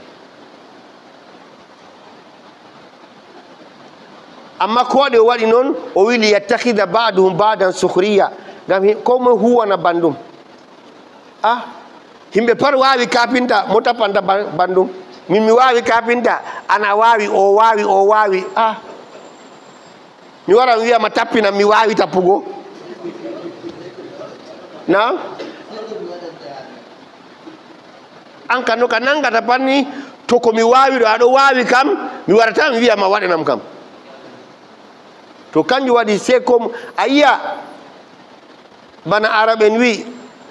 amma ko waɗi o waɗi noon o wi liyattahida baduhum badan sukhriya ngam ko moye huwana bandum ah yimɓe pat wawi kapinta mo tappanta bandum min mi wawi kapinta ana wawi o wawi o wawi ah mi wara mi wiyama tappinam mi wawi tappugo na an kan no ka nangata pat ni to ko mi wawi ɗo aɗo wawi kam mi warata mi wiyama waɗanam kam to kanjum waɗi se kom a yiya bana araɓen wi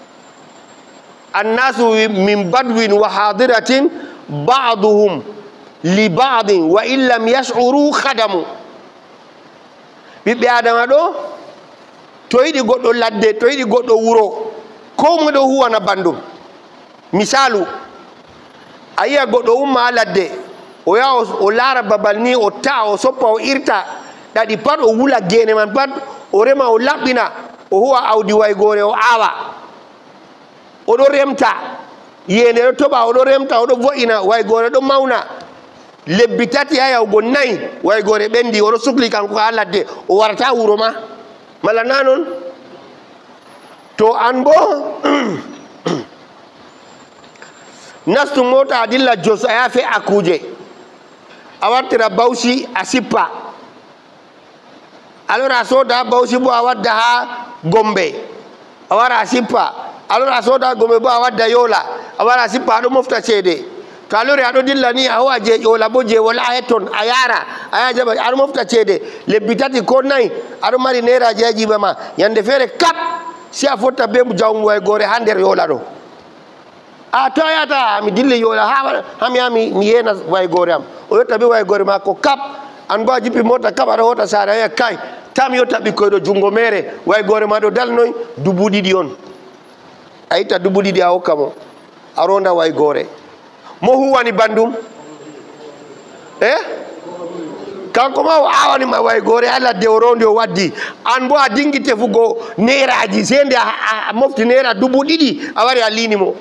annasu min badwin wa hadiratin baduhum li badin wa in lam yashuru khadamu ɓiɓɓe adama ɗo to yiɗi goɗɗo ladde to yiɗi goɗɗo wuro ko mo ɗo huwana bandum misalu a yiya goɗɗo umma ha ladde o yaha o laara babal ni o ta'a o soppa o irta ɗaɗi pat o wula gene man pat o rema o laɓɓina o huwa awdi waygore o awa oɗo remta yende ɗo toɓa oɗo remta oɗo vo'ina waygore ɗo mawna lebbi tati ha yahugo nayyi waygore ɓendi oɗo sukli kanko ha ladde o warata wuro ma mala na noon to an bo nastu mota dilla jos a yafe akuje a wartira bawsi a sippa alors a soda bawsi bo a wadda ha Gombe a wara a sippa alors a soda Gombe bo a wadda Yola a wara a sippa aɗo mofta ceede to alors aɗo dilla ni a howa je ƴola bo je wala a hetton a yara a yaha jaɓa aɗo mofta ceede lebbi tati ko nayyi aɗo mari nairaji ha jiiba ma yande feere kap si a fotta be jawmu way gore ha nder Yola ɗo a to yata mi dilli Yola ha ham ya mi mi yena way gore am o yotta be way gore makko kap an bo a jippi mota kap aɗa hota saare aya kay tam yotta ɓikkoy ɗo jungo mere way gore ma ɗo dalnoy dubu ɗiɗi on a itta dubu ɗiɗi a hokka mo a ronda way gore mo huwani bandum e kanko ma o awanima way gore ha ladde o rondi o waddi an bo a dingi tefugo neraji sende a mofti nera dubu ɗiɗi a wari a lini mo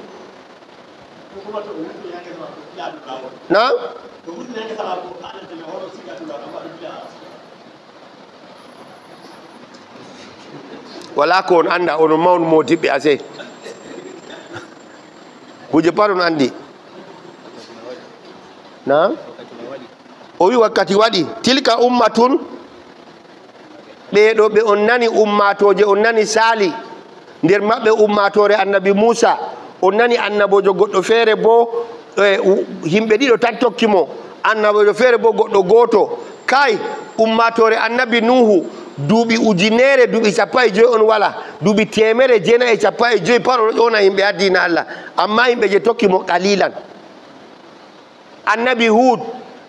na wala ko on anda onon mawnu modiɓɓe ase kuje pat on andi na o wi wakkati waɗi tilka ummatun ɓeɗo ɓe on nani ummatoje on nani sali nder maɓɓe ummatore annabi Musa on nani annabojo goɗɗo feere bo yimɓe ɗiɗo tan tokkimo annabojo feere bo goɗɗo goto kay ummatore annabi Nuhu duuɓi ujunere duuɓi sappo e joyi on wala duuɓi temere jeenayi e sappo e joyi pat oɗo ƴona yimɓe ha dina Allah amma yimɓe je tokkimo qalilan annabi Hud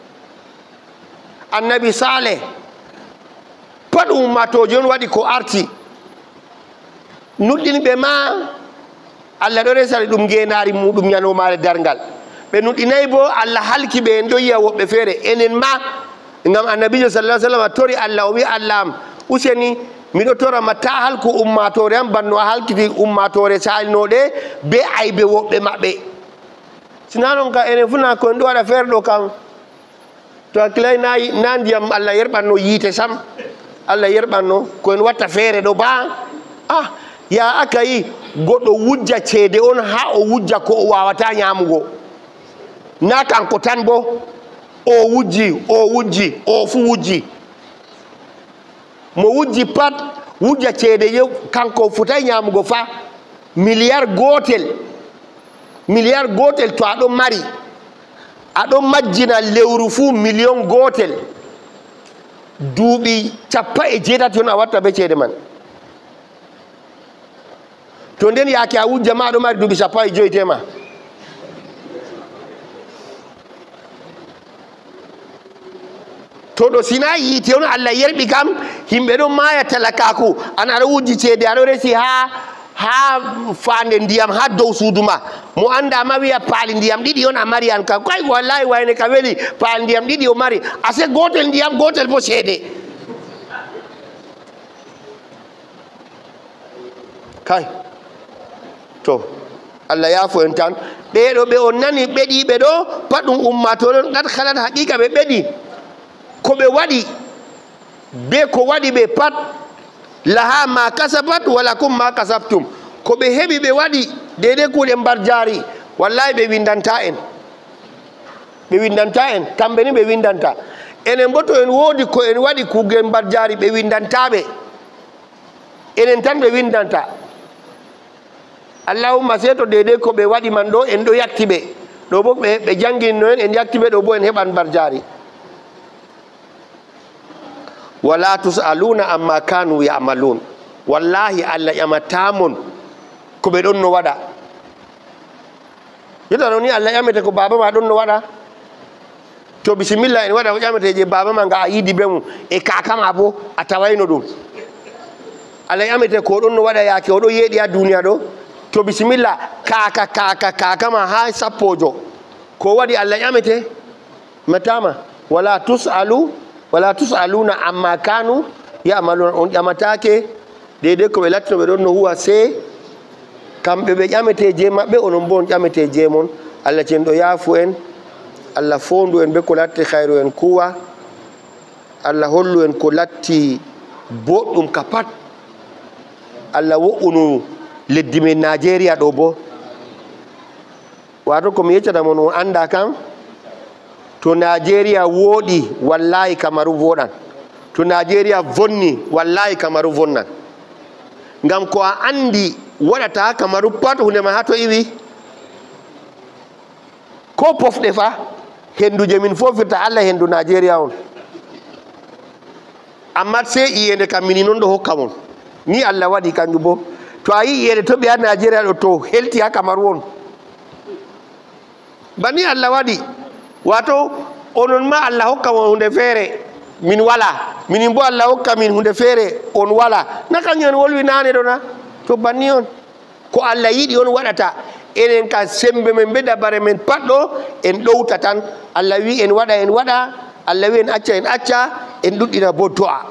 annabi Saleh pat ummatoje on waɗi ko arti nuɗɗinɓe ma Allah ɗo resani ɗum ngenari muɗum ñanomare dargal ɓe nuɗɗinayi bo Allah halki ɓe en ɗo yiya woɓɓe feere enen ma ngam annabijo sallah sallam tori Allah o wi Allah am useni miɗo torama ta halku ummatore am banno a halkiti ummatore salinoɗe be aybe woɓɓe maɓɓe sina noon ka enen funa ko en ɗo waɗa feere ɗo kam to hakkilay na na ndiyam Allah yerɓanno yiite sam Allah yerɓanno ko en watta feere ɗo ba ah ya aka yi goɗɗo wujja ceede on ha o wujja ko o wawata ñamugo na kanko tan bo o wujji o wujji o fu wujji mo wujji pat wujja ceede yo kanko futay ñamugo fa milliard gotel milliard gotel to aɗon mari aɗon majjina lewru fu million gotel duuɓi cappa e jeetati on a watta be ceede man to nden yaake a wujja ma aɗo mari duuɓi sappo e joyi tema to ɗo sina yiite on Allah yerɓi kam yimɓe ɗon maya talakaku an aɗa wujji ceede aɗo resi ha ha fande ndiyam ha dow suudu ma mo andama wiya paali ndiyam ɗiɗi on a mari an kam kay wallahi wayne ka weli paali ndiyam ɗiɗi o mari ase gotel ndiyam gotel bo ceede kay to Allah yaafo en tan ɓeɗo ɓe on nani ɓeɗiɓe ɗo pat ɗum ummatoɗon qad halat haqiqa ɓe ɓeɗi ko ɓe waɗi be ko waɗi ɓe pat laha ma kasabat wala kum ma kasabtum ko ɓe heɓi ɓe waɗi deydey kuuɗe mbar jaari wallahi ɓe windanta en ɓe windanta en kamɓe ni ɓe windanta enen bo to en woodi ko en waɗi kuugel mbar jaari ɓe windantaɓe enen tan ɓe windanta allahumma se to deydey ko ɓe waɗi man ɗo en ɗo yakti ɓe ɗo bo ɓe janginno en en yakti ɓe ɗo bo en heɓan mbar jaari wala tusaluna amma kanu yamalun wallahi Allah ƴamatamon ko ɓe ɗon no waɗa yetano ni Allah ƴamete ko baba ma ɗon no waɗa to bisimilla en waɗa ko ƴamete je baba ma nga a yiidi be mum e kakama bo a tawayno ɗum Allah ƴamete ko ɗon no waɗa yaake oɗo yeeɗi ha duniya ɗo to bisimilla kaka kaka kakama ha sappojo ko waɗi Allah ƴamete matama wala tusalu wala tusaluna amma kanu yamaluna on ƴamatake deydey ko ɓe lattino ɓe ɗon no huwa se kamɓe ɓe ƴamete je maɓɓe onon bo on ƴamete je mon Allah cen ɗo yaafu en Allah fondu en be ko latti hayru en kuwa Allah hollu en ko latti boɗɗum ka pat Allah wo'unu leddi men Nigeria ɗo bo wato ko mi yeccata mon on anda kam to Nigeria woɗi wallahi Kamaru voɗan to Nigeria vonni wallahi Kamaru vonnan ngam ko a andi waɗata Kamaru pat hundema ha to iwi ko pofɗe fa henduje min fofirta Allah hendu Nigeria on amma sai iyende kam mini noon ɗo hokka mon ni Allah waɗi kanjum bo to a yi iyende toɓe ha Nigeria ɗo to helti ha Kamaru on bani Allah waɗi wato onon ma Allah hokka mon hunde feere min wala minin bo Allah hokka min hunde feere on wala na kañum en wolwi nane ɗo na to banni on ko Allah yiɗi on waɗata enen ka sembe men be dabare men pat ɗo en ɗowta tan Allah wi en waɗa en waɗa Allah wi en acca en acca en ɗuɗɗina bo do'a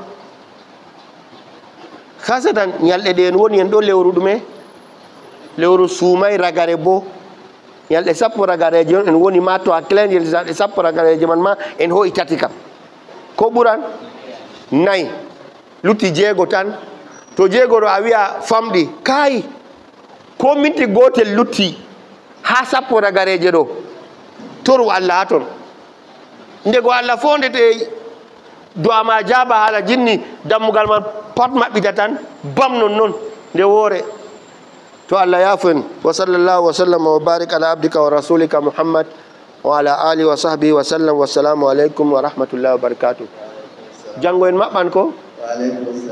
hasatan ñalɗe ɗe en woni en ɗo lewru ɗume lewru suumay ragare bo ñalɗe sappo ragareje on en woni ma to hakkilanje ɗe sappo ragareje man ma en hoyi tati kam ko ɓuran nayi lutti jeego tan to jeego ɗo a wiya famɗi kayi ko minti gotel lutti ha sappo ragareje ɗo toru Allah ha ton ndego Allah fo ndete du'a ma jaaba haala jinni dammugal man pat maɓɓita tan bam non noon nde woore to Allah yafen wa sallallahu wa sallam wa barik ala abdika wa rasulika Muhammad wa ala alihi wa sahbihi wa sallam. Wassalamu alaikum wa rahmatullahi wa barakatuh. Jango en maɓɓan ko.